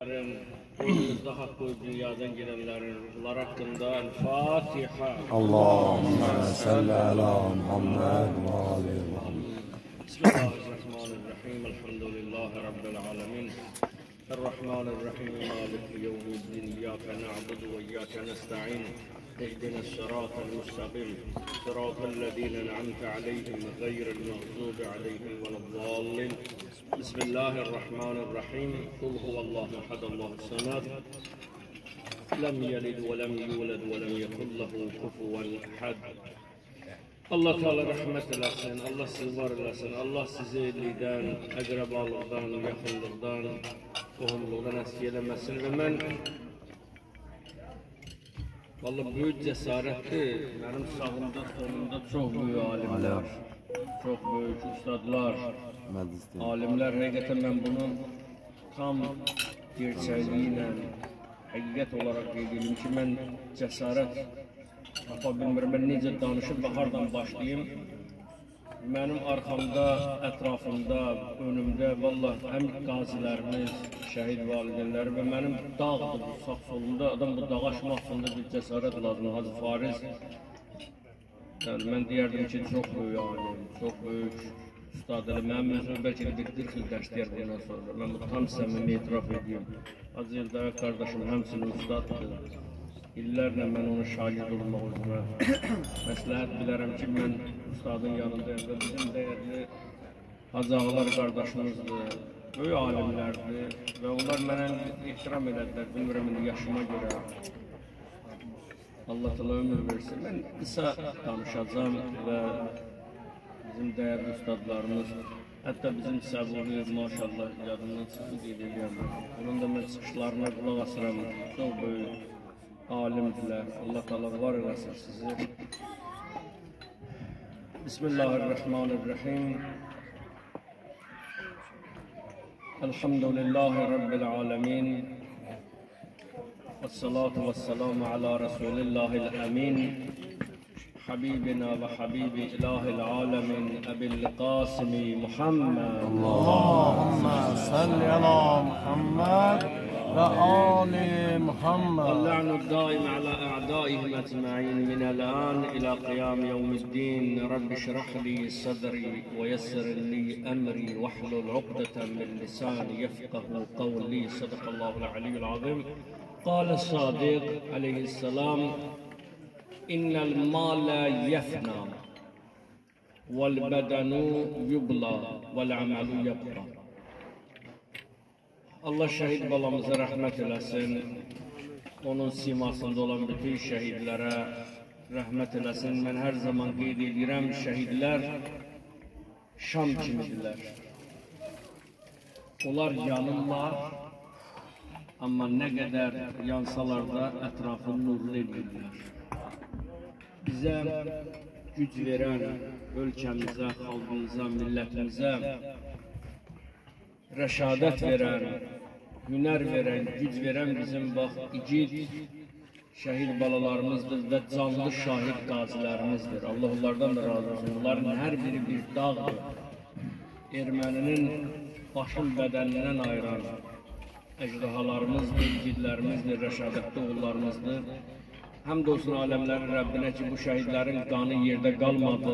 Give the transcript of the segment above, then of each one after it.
Önümüzde hakkı dünyadan gelenlerin ruhlar hakkında El-Fatiha. Allahümme salli ala Muhammed ve ali Muhammed. Bismillahirrahmanirrahim. Elhamdülillahi Rabbil alemin. Errahmanirrahim. Maliki yevmiddin. İyyâke na'budu ve iyyâke nesta'in. اهدنا الصراط المستقيم صراط الذين أنعمت عليهم غير المغضوب عليهم ولا الضالين بسم الله الرحمن الرحيم قل هو الله أحد الله الصمد لم يلد ولم يولد ولم يكن له كفوا أحد. Allah Teala rahmet eylesin, Allah sizi var eylesin, Allah sizi ellikten, akrabalıktan, yakınlıktan, tohumluğundan eski eylemesin ve ben vallahi büyük cesaretli, benim sağımda sonunda çok büyük alimler, çok büyük ustadlar, alimler. Hakikaten ben bunun tam gerçeğiyle, hakikat olarak dedim ki ben cesaret tapa bilmiyorum, ben necə danışıp ve hardan başlayayım. Benim arkamda, etrafımda, önümde vallahi hem gazilerimiz, şehit valideler ve benim dağdır, sağ solumda adam bu dağa aşmasında bir cesaret lazım. Hazır Fariz, yani ben diyerdim ki çok büyük alim, çok büyük ustadır. Benim özüm belki de bir 40 yıl ders deyər bundan sonra. Ben bu tam səmimi itiraf edeyim. Hacı Yıldırım kardeşim hemsinin ustadır. İllərlə mən onu şagird olmaq üzrə məsləhət bilərəm ki, mən ustadın yanındayım və bizim dəyərli Hacı ağalar qardaşımızdır, böyük alimlərdir və onlar mənə ehtiram elədilər, bilmirəm indi yaşıma görə. Allah təala ömür versin. Mən qısa danışacağım və bizim dəyərli ustadlarımız, hətta bizim Səbuhi maşallah yadından çıxıb qeyd onun da mən çıxışlarına qulaq asıram, çox böyük alimdiler. Allah Teala var eylesin sizi. Bismillahirrahmanirrahim. Elhamdülillahi Rabbil alemin. Vessalatu vesselamu ala Resulillahil emin. Habibina ve habibi ilahil alemin. Ebil Qasimi Muhammed. Allahümme salli ala Muhammed وآل محمد. اللعن الدائم على أعدائهم أجمعين من الآن إلى قيام يوم الدين. رب اشرح لي صدري ويسر لي أمري واحلل عقدة من لساني يفقه قولي. صدق الله العلي العظيم. قال الصادق عليه السلام إن المال يفنى والبدن يبلى والعمل يبقى. Allah şehit balamıza rahmet eylesin. Onun simasında olan bütün şehidlere rahmet eylesin. Ben her zaman qeyd edirəm, şehidler şam kimidirlər. Onlar yanırlar, ama ne kadar yansalar da etrafını nurlu edirlər. Bize güc veren ülkemize, halkımıza, milletimize rəşadət verən, hünər verən, güc verən bizim bax, igid şəhid balalarımızdır və canlı şahid qazilərimizdir. Allah onlardan da razı olsun. Onların hər biri bir dağdır. Erməninin başın bədənindən ayıran əcdahalarımızdır, igidlərimizdir, rəşadətli oğullarımızdır. Həmd olsun aləmlərin Rəbbinə ki, bu şəhidlərin qanı yerdə qalmadı.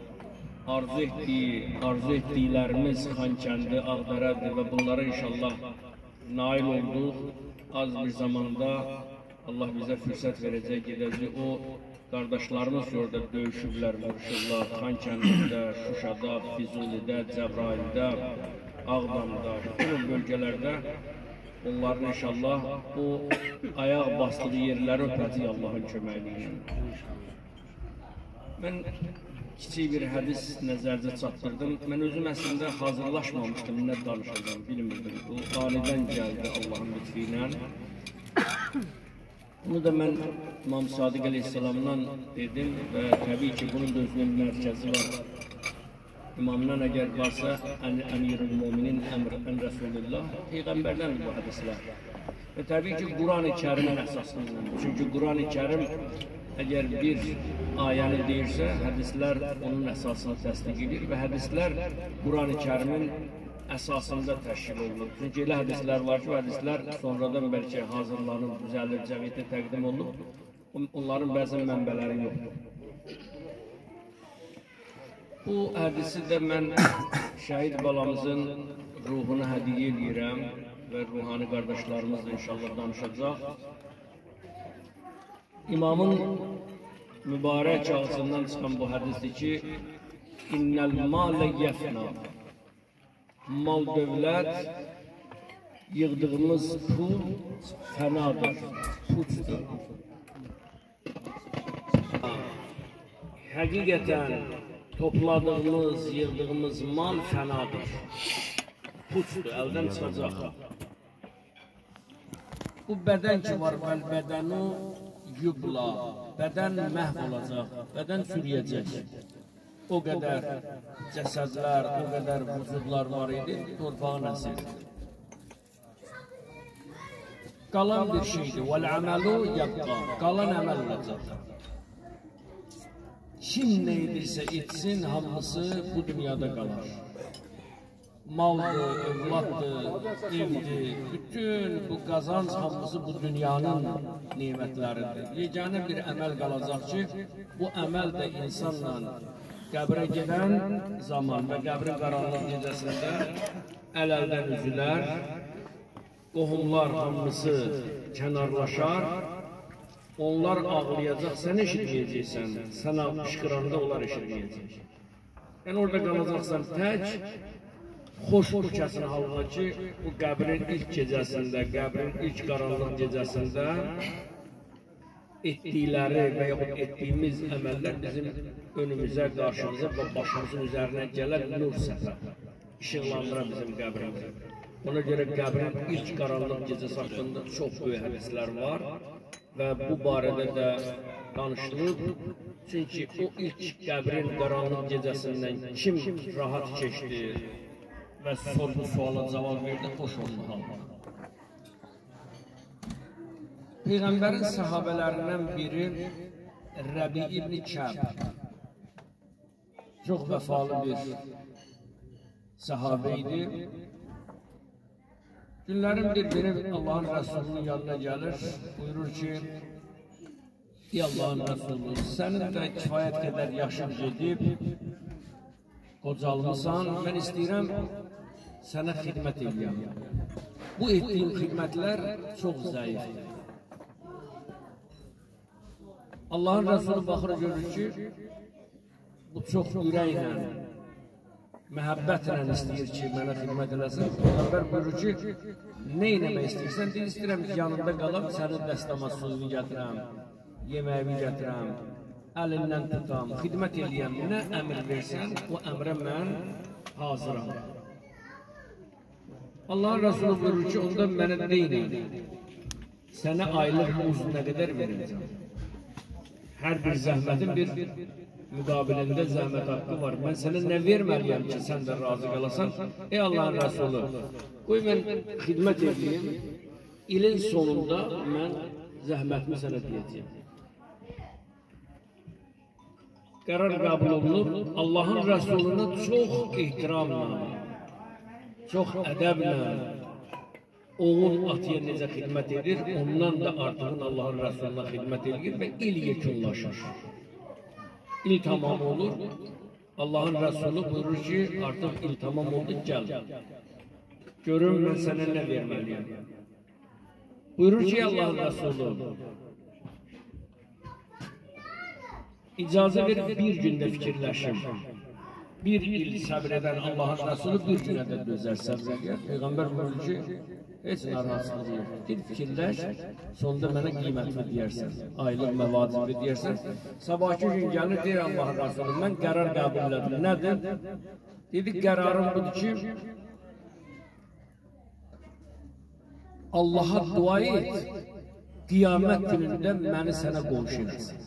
Arzu etdiklərimiz Xankəndi, Ağdərədir və bunlara inşallah nail olduq. Az bir zamanda Allah bizə fürsət verəcək, gedəcək. O qardaşlarımız orada döyüşüblər, vuruşurlar. Xankəndidə, Şuşada, Füzulidə, Cəbrayildə, Ağdamda, bütün o bölgələrdə onların inşallah o ayaq basdığı yerləri öpəcək Allahın köməkliyi. Mən kiçik bir hədis nəzərdə çatdırdım. Mən özüm əslində hazırlaşmamışdım, nə danışacağım, bilmirdim. Bu aniden gəldi Allahın lütfi ilə. Bunu da mən İmam Sadiq Aleyhisselamdan dedim və təbii ki, bunun da özünün mərkəzi var. İmamdan əgər varsa, Əmirül Müminin Ən Resulullah, Peyğəmbərdən bu hədislər. Və təbii ki, Quran-ı Kərimin əsaslıdır. Çünki Quran-ı Kərim eğer bir ayəni deyirsə, hədislər onun əsasını təsdiq edir və hədislər Quran-ı Kərimin əsasında təşkil olunur. Çünki elə hədislər var ki, hədislər sonradan bəlkə hazırlanıb, düzəlir, cəmiyyətə təqdim olunub. Onların bəzi mənbələri yoxdur. Bu hədisi də mən şəhid balamızın ruhuna hədiyyə edirəm və ruhani qardaşlarımız da inşallah danışacaq. İmamın mübarək ağzından çıxan bu hədisdir ki, İnnəl malə yəfna. Mal dövlət, yığdığımız pul fənadır, puçdur. Həqiqətən topladığımız, yığdığımız mal fənadır, puçdur, əldən çıxacaq. Bu bədən ki var, bədəni yubla, bədən məhv olacaq, bədən çürüyəcək. O qədər cəsədlər, o qədər vücudlar var idi, torpağın əsirdir. Qalan bir şeydir, vəl-əməlu yəbqa, qalan əməl olacaq. Kim nə edirsə etsin, hamısı bu dünyada qalar. Maldır, evladdır, evdir, bütün bu qazanc hamısı bu dünyanın nimətləridir. Yeganə bir əməl qalacaq ki, bu əməl də insanla qəbrə gedən zaman və qəbrin qaranlıq gecəsində əl-əldən üzülər, qohumlar hamısı kənarlaşar, onlar ağlayacaq, sən eşitməyəcəksən, sən qışqıranda onlar eşitməyəcək. Yəni orada qalacaqsan tək, xoş bu kəsin halına ki, bu qəbrin ilk gecəsində, qəbrin ilk qaranlıq gecəsində etdikləri və yaxud etdiyimiz əməllər bizim önümüzə, qarşımıza və başımızın üzərinə gələn nur səfər, işıqlandıran bizim qəbrimizi. Ona görə qəbrin ilk qaranlıq gecəsi haqqında çox böyük hədislər var və bu barədə də danışılıb. Çünki o ilk qəbrin qaranlıq gecəsindən kim rahat keçdi və sorğu suala cavab verdi, xoş oldu halda. Peyğəmbərin səhabələrindən biri Rəbi ibn Kəb, çox vəfalı bir səhabə idi. Günlərin bir biri Allahın Rəsulunun yanına gəlir, buyurur ki, ey Allahın Rəsulu, sənin də kifayət qədər yaşın gedib, qocalmısan, mən istəyirəm sənə xidmət edəyəm. Bu etdiyim xidmətlər çox zəifdir. Allahın Rəsulü baxır, görür ki, bu çox ürəklə, məhəbbətlə istəyir ki, mənə xidmət eləsin. Peyğəmbər buyurur ki, nə eləmək istəyirsən? Deyir, istəyirəm ki, yanında qalab, sənin dəstəmaz suyunu gətirəm, yeməyimi gətirəm, əlindən tutam, xidmət eləyəm. Nə əmr versən, o əmrə mən hazıram. Allahın Rəsulü buyurur ki, onda mənə deyin, sənə aylıq uzun nə qədər verəcəm? Hər bir zəhmətin bir müqabilində zəhmət haqqı var. Mən sənə nə verməliyəm ki, sən də razı qalasan? Ey Allahın Rəsulü, qoy mən xidmət edeyim, ilin sonunda mən zəhmətimi sənə deyəcəyim. Qərar qəbul olunub, Allahın Rəsuluna çox ehtiramla, çox ədəblə, oğul atıya necə xidmət edir, ondan da artığın Allahın Rəsuluna xidmət edir və il yekunlaşır. İl tamam olur, Allahın Rəsulü buyurur ki, artıq il tamam oldu, gəl. Görün, mən sənə nə verməliyəm. Buyurur ki, Allahın Rəsulü, icazə ver, bir gündə fikirləşim. Bir il səbr edən Allahın Rəsulü bir günə də dözər, səbr edir. Peyğəmbər buyurur ki, heç narahatsızlıq yox. Bir fikirləş, sonunda mənə qiymətli deyərsən, aylıq məvacibli deyərsən. Sabahki gün gəlir, deyir Allahın Rəsulü, mən qərar qəbul elədim. Nədir? Dedi, qərarım budur ki, Allaha dua et, qiyamət günündə məni sənə qonşu eləsin.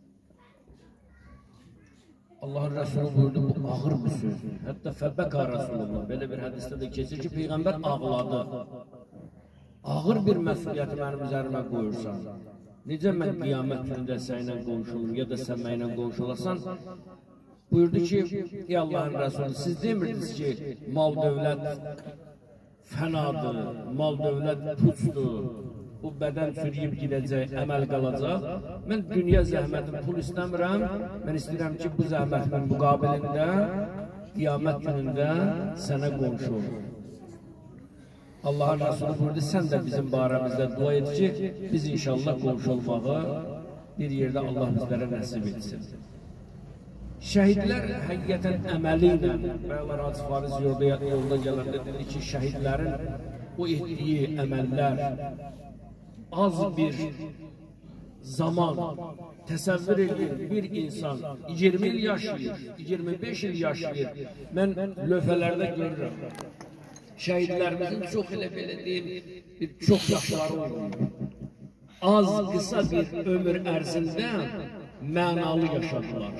Allahın Rəsulü buyurdu, bu ağır bir söz. Hətta Fəbbəqa Rəsulullah, belə bir hədisdə də keçir ki, Peyğəmbər ağladı. Ağır bir məsuliyyəti mənim üzərimə qoyursan, necə mən qiyamət günündə sənlə qonşulum, ya da sən mənlə qonşu olasan, Buyurdu ki, ey Allah'ın Resulü, siz demirdiniz ki, mal dövlət fənadır, mal dövlət puçdur, bu bədən sürüyüb gidəcək, əməl qalacaq. Mən dünya zəhmətin pul istəmirəm, mən istəyirəm ki, bu zəhmətin müqabilində, qiyamət günündə sənə qonşu olur. Allah'ın Resulü buyurdu, sən də bizim barəmizdə dua et ki, biz inşallah qonşu olmağı bir yerdə Allah bizlərə nəsib etsin. Şəhidlər həqiqətən əməli ilə, bəyalar Hacı Fariz yolda gələndə dedi ki, şəhidlərin o etdiyi əməllər az bir zaman təsəvvür edir, bir insan 20 il yaşayır, 25 il yaşayır. Mən lövhələrdə görürəm. Şəhidlərimizin çox elə belə deyim, çox yaşları olur. Az, qısa bir ömür ərzində mənalı yaşadılar.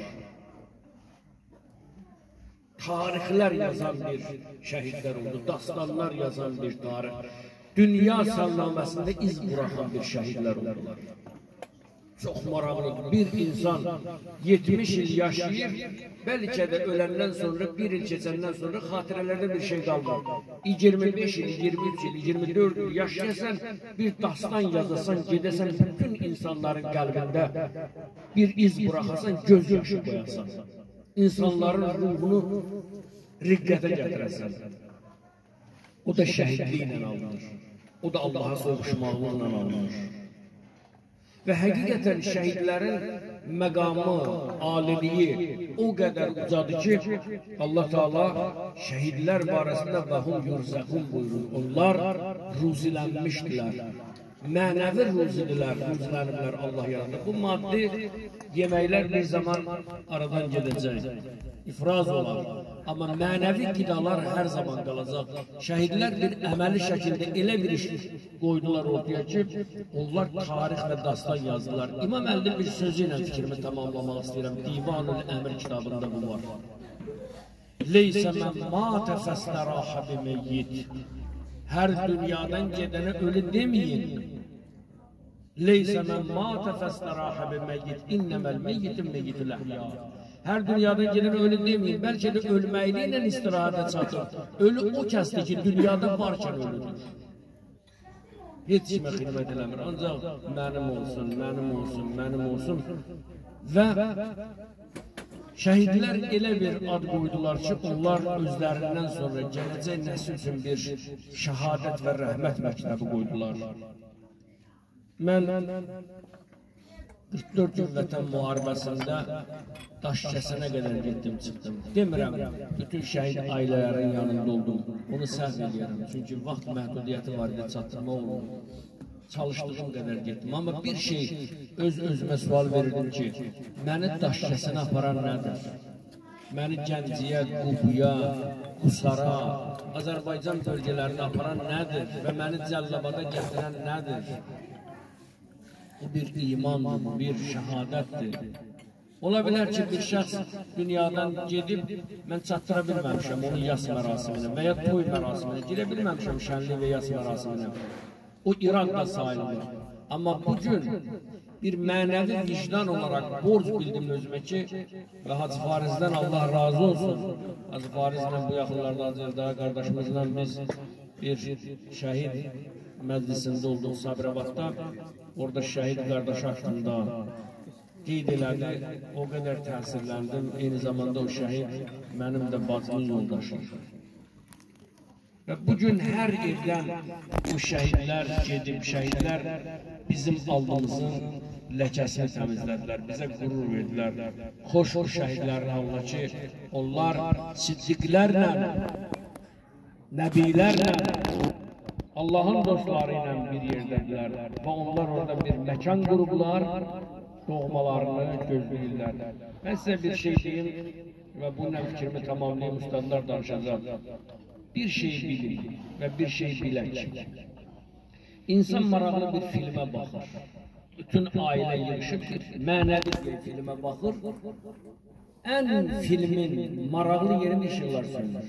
Tarixlər yazan bir şəhidlər oldu, dastanlar yazan bir tarix. Dünya səllaməsində iz buraxan bir şəhidlər oldular. Çox maraqlıdır. Bir insan 70 il yaşayır, bəlkə də öləndən sonra, bir il keçəndən sonra xatirələrdə bir şey qalmır. 25 il, 23 il, 24 il yaşayasan, bir dastan yazasan, gedəsən, bütün insanların qəlbində bir iz buraxasan, göz yaşı qoyasan. İnsanların ruhunu riqqətə gətirəsən. O da şəhidliklə alınır. O da Allaha qovuşmaqlıqla alınır. Və həqiqətən şəhidlərin məqamı, aliliyi o qədər ucadır ki, Allah Teala şəhidlər barəsində vəhum yurzəqun buyurur. Onlar ruzilənmişdilər. Mənəvi ruziləniblər Allah yanında. Bu maddi yeməklər bir zaman aradan gedəcək, ifraz olar. Amma mənəvi qidalar hər zaman qalacaq. Şəhidlər bir əməli şəkildə elə bir iş qoydular ortaya ki, onlar tarix və dastan yazdılar. İmam Əlinin bir sözü ilə fikrimi tamamlamaq istəyirəm. Divanul Əmr kitabında bu var. Leysə mən matə fəslərahə biməyyid. Hər dünyadan gedənə ölü deməyin. Leysə mən matə fəslərahə biməyyid. İnnəməl meyyitin meyyidül əhya. Hər dünyadan gedən ölü deməyin, bəlkə də ölməklə istirahətə çatır. Ölü o kəsdir ki, dünyada varkən ölüdür. Heç kimə xidmət eləmir, ancaq mənim olsun, mənim olsun, mənim olsun. Və şəhidlər elə bir ad qoydular ki, onlar özlərindən sonra gələcək nəsil üçün bir şəhadət və rəhmət məktəbi qoydular. Mən 44 gün vətən müharibəsində Daşkəsənə qədər getdim, çıxdım. Demirəm, bütün şəhid ailələrin yanında oldum. Onu səhv edirəm. Çünki vaxt məhdudiyyəti var idi, çatdırma olmadı. Çalışdığım qədər getdim. Amma bir şey öz-özümə sual verirdim ki, məni Daşkəsənə aparan nədir? Məni Gəncəyə, Qubuya, Qusara, Azərbaycan bölgələrinə aparan nədir? Və məni Cəllabada gətirən nədir? Bu bir imandır, bir şəhadətdir. Ola bilər ki, bir şəxs dünyadan gedib, mən çatdıra bilməmişəm onun yas mərasiminə və ya toy mərasiminə, girə bilməmişəm şənlik və yas mərasiminə. O İraqda sayılır. Amma bugün bir mənəvi vicdan olaraq borc bildim özümə ki, və Hacı Farizdən Allah razı olsun. Hacı Farizlə bu yaxınlarda Hacı qardaşımızla biz bir şəhid məclisində olduq Sabirabadda. Orada şəhid qardaş haqqında qeyd elədi, o qədər təsirləndim, eyni zamanda o şəhid mənim də bacımın yoldaşım. Və bugün hər yerdən bu şəhidlər gedib, şəhidlər bizim aldığımızın ləkəsini təmizlədilər, bizə qürur verdilər. Xoş bu şəhidlərin halına ki, onlar siddiqlərlə, nəbilərlə, Allahın dostları ilə bir yerdədirlər və onlar orada bir məkan qurublar, doğmalarını gözləyirlər. Mən sizə bir şey deyim və bununla fikrimi tamamlayım, ustadlar danışacaq. Bir şey bilin və bir şey bilək. İnsan maraqlı bir filmə baxır. Bütün ailə yığışıb bir mənəvi bir filmə baxır. Ən filmin maraqlı yerini işıqlar sönür.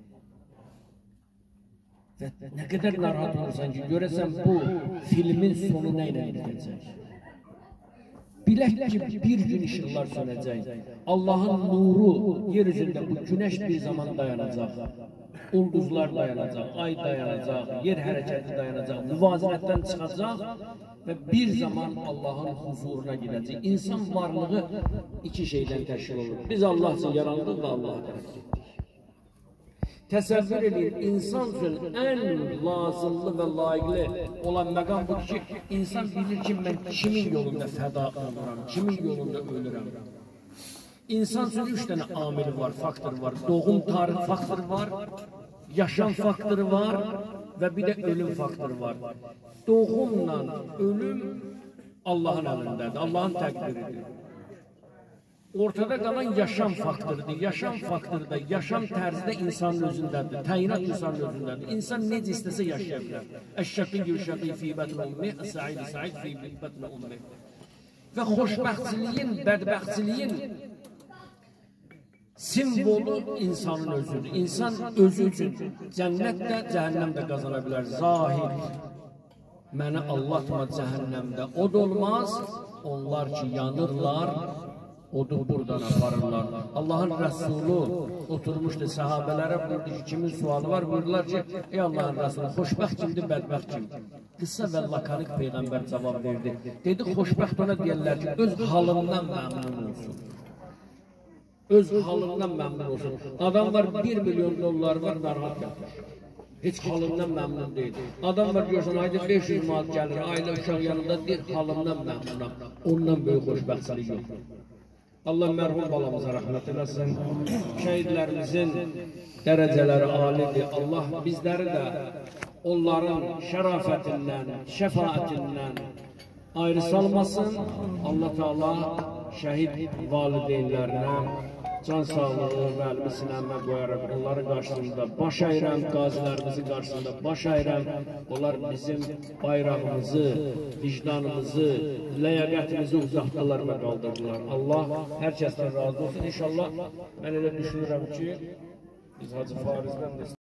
Və nə qədər narahat olursan ki, görəsən bu filmin sonu nə ilə bitəcək? Bilək ki, bir gün işıqlar sönəcək. Allahın nuru yer üzündə bu güneş bir zaman dayanacaq. Ulduzlar dayanacaq, ay dayanacaq, yer hərəkəti dayanacaq, müvazinətdən çıxacaq və bir zaman Allahın huzuruna gidəcək. İnsan varlığı iki şeydən təşkil olur. Biz Allah üçün yarandık və Allah'a tərəf getdik. Təsəvvür edin, insan üçün ən lazımlı və layiqli olan məqam budur ki, insan bilir ki, mən kimin yolunda fəda oluram, kimin yolunda ölürəm. İnsan üçün 3 dənə amil var, faktor var. Doğum tarix faktoru var, yaşam faktoru var və bir də ölüm faktoru var. Doğumla ölüm Allahın əlindədir, Allahın təqdiridir. Ortada qalan yaşam faktorudur. Yaşam faktoru da, yaşam tərzi də insanın özündədir. Təyinat insanın özündədir. İnsan necə istəsə yaşaya bilər. Əş-şəqiyyü şəqiyyə fî bətn ummi, əs-səid səid fî bətn ummi. Və xoşbəxtçiliyin, bədbəxtçiliyin simvolu insanın özüdür. İnsan özü üçün cənnət də, cəhənnəm də qazana bilər. Zahid, məni allatma cəhənnəmdə od olmaz, onlar ki yanırlar, odu buradan aparırlar. Allahın Rəsulü oturmuşdu, səhabələrə buyurdu ki, kimin sualı var? Buyurdular ki, ey Allahın Rəsulü, xoşbəxt kimdir, bədbəxt kimdir? Qısa və lakanik Peyğəmbər cavab verdi. Dedi, xoşbəxt ona deyərlər ki, öz halından məmnun olsun. Öz halından məmnun olsun. Adam var, 1 milyon dollar var, narahat yapmış. Heç halından məmnun deyil. Adam var, görsən, ayda 500 manat gəlir, ailə uşaq yanında deyir, halından məmnunam. Ondan böyük xoşbəxtçilik yoxdur. Allah mərhum balamıza rəhmət eləsin. Şəhidlərimizin dərəcələri alidir. Allah bizləri də onların şərafətindən, şəfaətindən ayrı salmasın. Allah Teala şəhid valideynlərinə can sağlığı və əlimi sinəmə qoyaraq onların qarşısında baş əyirəm, qazilərimizin qarşısında baş əyirəm. Onlar bizim bayrağımızı, vicdanımızı, ləyaqətimizi uzatdılar və qaldırdılar. Allah hər kəsdən razı olsun. İnşallah mən elə düşünürəm ki, biz Hacı Farizdən də